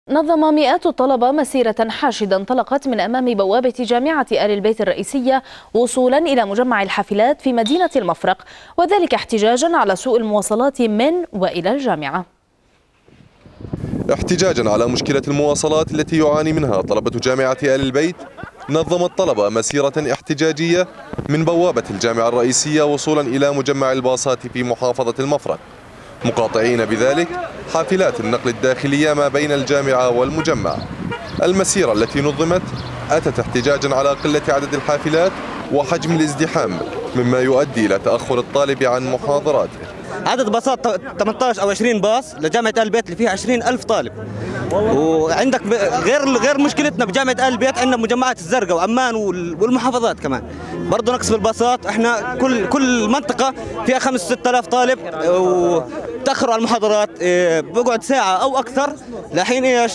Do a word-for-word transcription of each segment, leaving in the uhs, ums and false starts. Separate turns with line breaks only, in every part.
نظم مئات الطلبة مسيرة حاشدة انطلقت من أمام بوابة جامعة آل البيت الرئيسية وصولا إلى مجمع الحافلات في مدينة المفرق، وذلك احتجاجا على سوء المواصلات من وإلى الجامعة.
احتجاجا على مشكلة المواصلات التي يعاني منها طلبة جامعة آل البيت، نظم الطلبة مسيرة احتجاجية من بوابة الجامعة الرئيسية وصولا إلى مجمع الباصات في محافظة المفرق، مقاطعين بذلك حافلات النقل الداخلية ما بين الجامعة والمجمع. المسيرة التي نظمت أتت احتجاجا على قلة عدد الحافلات وحجم الازدحام، مما يؤدي إلى تأخر الطالب عن محاضراته.
عدد باصات ثمانية عشر أو عشرين باص لجامعة آل البيت اللي فيها عشرين ألف طالب، وعندك غير غير مشكلتنا بجامعة آل البيت عندنا مجمعات الزرقاء وعمان والمحافظات كمان برضه نقص بالباصات. احنا كل كل منطقة فيها خمسة ستة آلاف طالب وتأخروا على المحاضرات، بقعد ساعة أو أكثر لحين إيش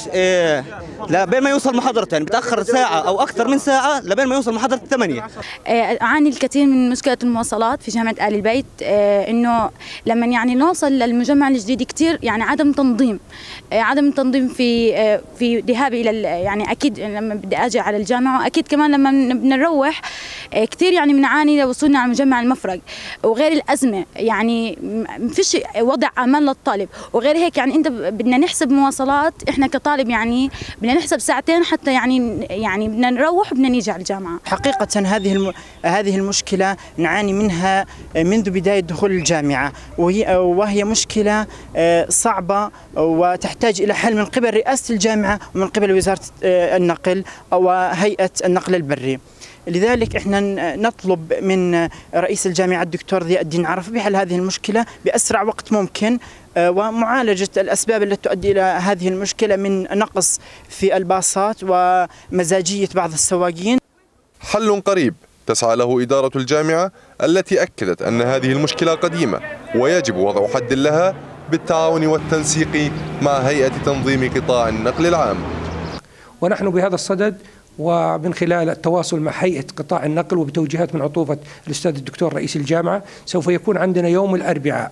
لا بين ما يوصل محاضرته، يعني بتأخر ساعة أو أكثر من ساعة لبين ما يوصل محاضرة الثمانية.
أعاني الكثير من مشكلة المواصلات في جامعة آل البيت، إنه لما يعني نوصل للمجمع الجديد كثير يعني عدم تنظيم، عدم تنظيم في في ذهابي إلى يعني أكيد لما بدي أجي على الجامعة، أكيد كمان لما بدنا نروح كثير يعني بنعاني لوصولنا على مجمع المفرق. وغير الأزمة يعني ما فيش وضع أمان للطالب، وغير هيك يعني أنت بدنا نحسب مواصلات، إحنا كطالب يعني بدنا نحسب ساعتين حتى يعني يعني بدنا نروح وبدنا نيجي على الجامعة.
حقيقة هذه الم... هذه المشكلة نعاني منها منذ بداية دخول الجامعة، وهي وهي مشكلة صعبة وتحتاج إلى حل من قبل رئاسة الجامعة ومن قبل وزارة النقل أو هيئة النقل البري. لذلك احنا نطلب من رئيس الجامعة الدكتور ضياء الدين عرفة بحل هذه المشكلة بأسرع وقت ممكن، ومعالجة الأسباب التي تؤدي إلى هذه المشكلة من نقص في الباصات ومزاجية بعض السواقين.
حل قريب تسعى له إدارة الجامعة التي أكدت أن هذه المشكلة قديمة ويجب وضع حد لها بالتعاون والتنسيق مع هيئة تنظيم قطاع النقل العام.
ونحن بهذا الصدد ومن خلال التواصل مع هيئة قطاع النقل وبتوجيهات من عطوفة الأستاذ الدكتور رئيس الجامعة، سوف يكون عندنا يوم الأربعاء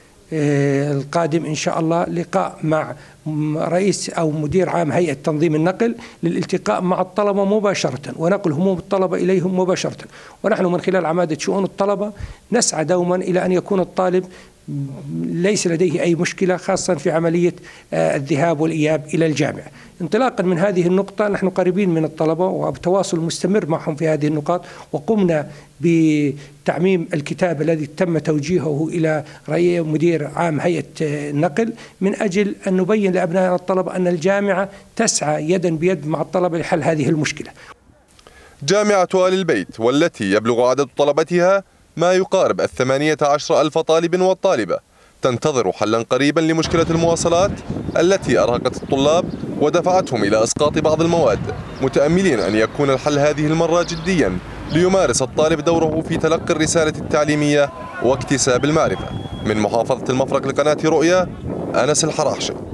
القادم إن شاء الله لقاء مع رئيس أو مدير عام هيئة تنظيم النقل للالتقاء مع الطلبة مباشرة ونقل هموم الطلبة إليهم مباشرة. ونحن من خلال عمادة شؤون الطلبة نسعى دوما إلى أن يكون الطالب ليس لديه أي مشكلة، خاصة في عملية الذهاب والإياب إلى الجامعة. انطلاقا من هذه النقطة نحن قريبين من الطلبة وبتواصل مستمر معهم في هذه النقاط، وقمنا بتعميم الكتاب الذي تم توجيهه إلى رئيس مدير عام هيئة النقل من أجل أن نبين لأبناء الطلبة أن الجامعة تسعى يدا بيد مع الطلبة لحل هذه المشكلة.
جامعة آل البيت والتي يبلغ عدد طلبتها ما يقارب الثمانية عشر ألف طالب وطالبة تنتظر حلا قريبا لمشكلة المواصلات التي أرهقت الطلاب ودفعتهم إلى إسقاط بعض المواد، متأملين أن يكون الحل هذه المرة جديا ليمارس الطالب دوره في تلقي الرسالة التعليمية واكتساب المعرفة. من محافظة المفرق لقناة رؤيا، أنس الحراحشي.